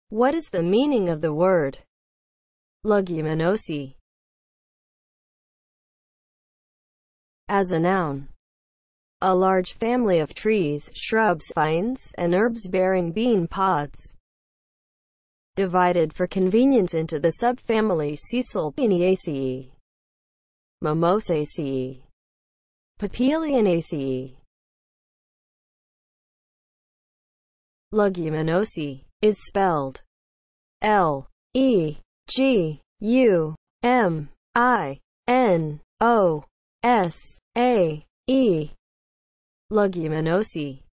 What is the meaning of the word leguminosae as a noun? A large family of trees, shrubs, vines, and herbs bearing bean pods. Divided for convenience into the subfamilies Caesalpiniaceae, Mimosaceae, Papilionaceae. Leguminosae is spelled Leguminosae. Leguminosae